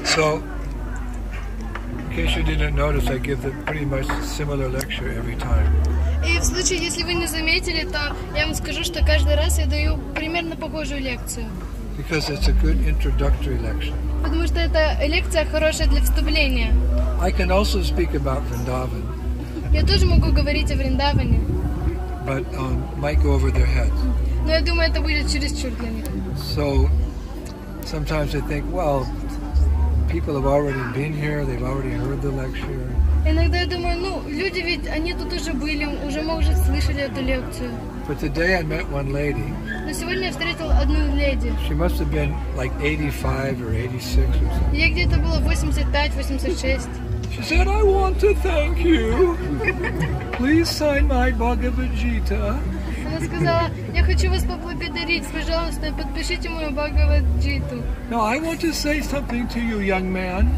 So, in case you didn't notice, I give the pretty much similar lecture every time. И в случае, если вы не заметили, то я вам скажу, что каждый раз я даю примерно похожую лекцию. Because it's a good introductory lecture. Потому что это лекция хорошая для вступления. I can also speak about Vrindavan. Я тоже могу говорить о Вриндаване. But might go over their heads. Но я думаю, это будет чересчур для них. So sometimes I think, well, people have already been here, they've already heard the lecture. Иногда я думаю, ну, люди ведь, они тут уже были, уже, может, слышали эту лекцию. But today I met one lady. Но сегодня я встретил одну леди. She must have been like 85 or 86 or something. Ей где-то было 85-86. She said, I want to thank you. Please sign my Bhagavad Gita. Она сказала, я хочу вас поблагодарить, пожалуйста, подпишите мою Бхагавад-джиту. Now I want to say something to you, young man.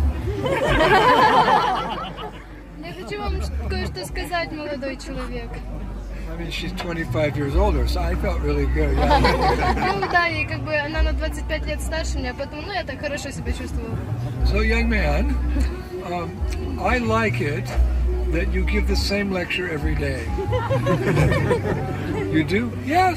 Я хочу вам кое-что сказать, молодой человек. I mean, she's 25 years older, so I felt really good. Ну да, и как бы она на 25 лет старше меня, поэтому, ну, я так хорошо себя чувствовала. So, young man, I like it that you give the same lecture every day. You do? Yes.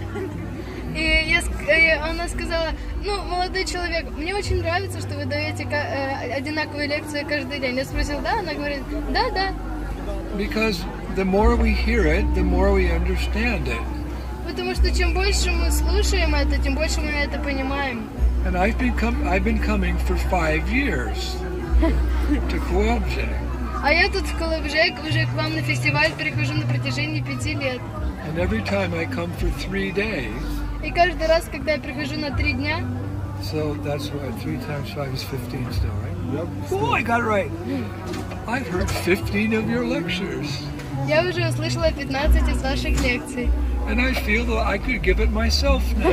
И она сказала, ну, молодой человек, мне очень нравится, что вы даете одинаковые лекции каждый день. Я спросила, да? Она говорит, да, да. Because the more we hear it, the more we understand it. Потому что чем больше мы слушаем это, тем больше мы это понимаем. And I've been coming for 5 years to Kuobje. А я тут в Колобже уже к вам на фестиваль прихожу на протяжении 5 лет. And every time I come for 3 days. И каждый раз, когда я прихожу на 3 дня. So that's what 3 times 5 is 15 still, right? Yep. Oh, I got it right. I've heard 15 of your lectures. Я уже услышала 15 из ваших лекций. And I feel that I could give it myself now.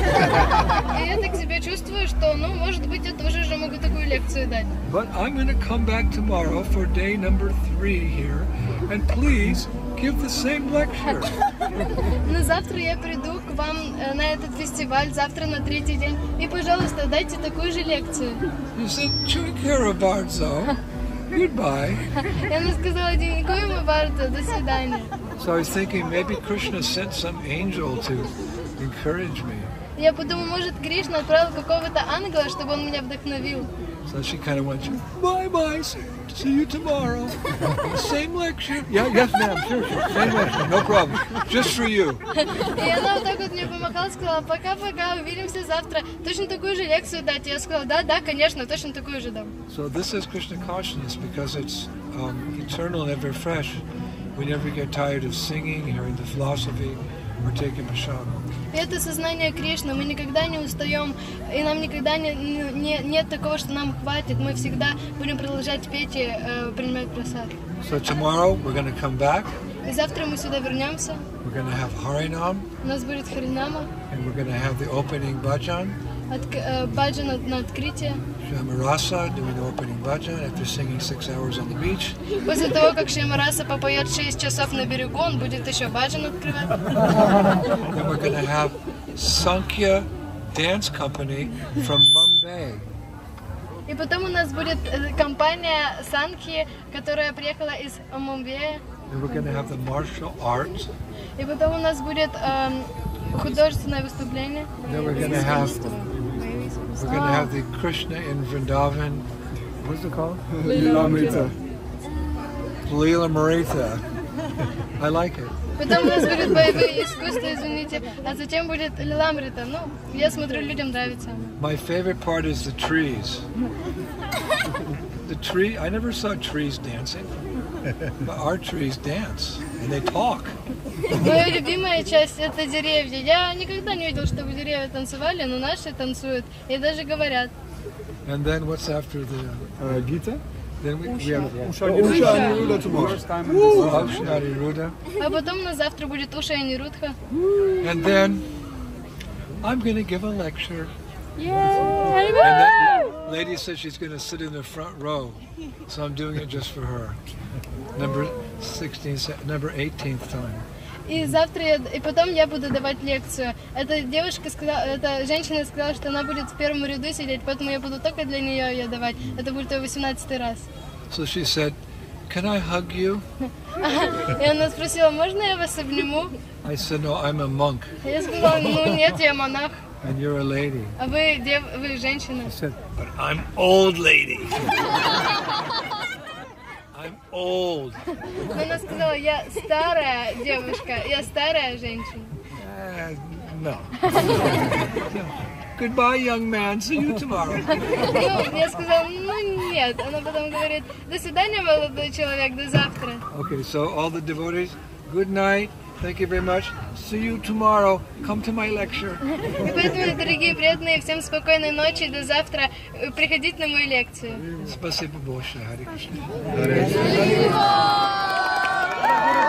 И я так себя чувствую, что, ну, может быть, я тоже же могу такую лекцию дать. But I'm going to come back tomorrow for day number 3 here, and please give the same lecture. Но завтра я приду к вам на этот фестиваль, завтра на 3-й день, и, пожалуйста, дайте такую же лекцию. You said, Chunkara Barzo. Goodbye. И она сказала, Динькоема Барто, до свидания. So I was thinking maybe Krishna sent some angel to encourage me. Я подумала, может, Кришна отправил какого-то ангела, чтобы он меня вдохновил. So she kind of went, bye-bye, see you tomorrow. Same lecture. Yeah, yes, ma'am, sure. Same lecture, no problem. Just for you. И она вот так вот мне помахала, сказала, пока-пока, увидимся завтра. Точно такую же лекцию дать. Я сказала, да, конечно, точно такую же дам. So this is Krishna consciousness because it's eternal and ever fresh. We never get tired of singing, hearing the philosophy, or taking prasad. Это сознание Кришны, мы никогда не устаем, и нам никогда нет такого, что нам хватит. Мы всегда будем продолжать петь и принимать прасад. So tomorrow we're going to come back. И завтра мы сюда вернемся. We're going to have Harinam. У нас будет Харинама. And we're going to have the opening bhajan. Баджан на открытие. Shamarasa doing the opening bhajan after singing 6 hours on the beach. После того, как Шамараса попоет 6 часов на берегу, он будет еще баджан открывать. Then we're going to have Sankhya Dance Company from Mumbai. И потом у нас будет компания Санхи, которая приехала из Мумбаи. And we're going to have the martial arts. И потом у нас будет художественное выступление. Then we're going to have the Krishna in Vrindavan. What's it called? Lilamrita. Lilamrita. I like it. Потом у нас будет боевые искусства, извините, а затем будет Лиламрита. Ну, я смотрю, людям нравится. My favorite part is the trees. The tree, I never saw trees dancing, but our trees dance and they talk. Моя любимая часть — это деревья. Я никогда не видел, чтобы деревья танцевали, но наши танцуют и даже говорят. And then what's after the Gita? Then we have Usha Aniruddha tomorrow. Usha Aniruddha. А потом на завтра будет Уша и Нирудха. And then I'm going to give a lecture. Yay! And the lady said she's going to sit in the front row, so I'm doing it just for her. Number 18th time. И завтра и потом я буду давать лекцию. Эта девушка сказала, эта женщина сказала, что она будет в первом ряду сидеть, поэтому я буду только для нее ее давать. Это будет 18-й раз. So she said, "Can I hug you?" И она спросила, можно я вас обниму? I said, "No, I'm a monk, Я сказала, ну нет, я монах, and you're a lady." а вы женщина. I said, "But I'm old lady. I'm old." Она сказала, я старая девушка, я старая женщина. No. Goodbye, young man. See you tomorrow. Ну, я сказала, ну нет. Она потом говорит, до свидания, молодой человек, до завтра. Okay, so all the devotees, good night. Thank you very much. See you tomorrow. Come to my lecture. И поэтому, дорогие преданные, всем спокойной ночи, до завтра. Приходите на мою лекцию. Спасибо большое, Харе Кришна. Hare Krishna.